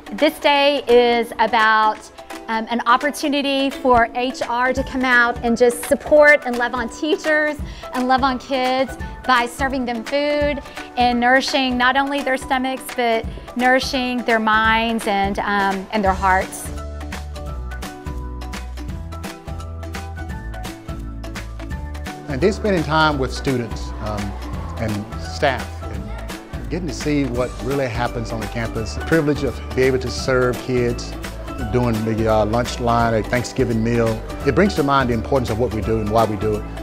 This day is about an opportunity for HR to come out and just support and love on teachers and love on kids by serving them food and nourishing not only their stomachs, but nourishing their minds and their hearts. And they're spending time with students and staff and getting to see what really happens on the campus. The privilege of being able to serve kids during the lunch line, a Thanksgiving meal. It brings to mind the importance of what we do and why we do it.